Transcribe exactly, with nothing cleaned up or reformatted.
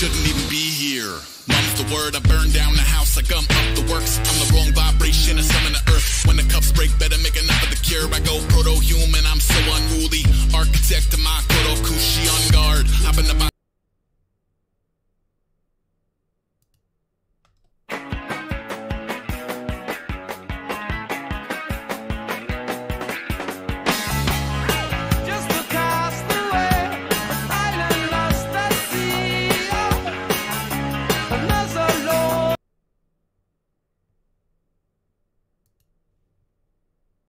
shouldn't even be here. Mum's the word, I burn down the house, I gum up the works. I'm the wrong vibration, I summon the earth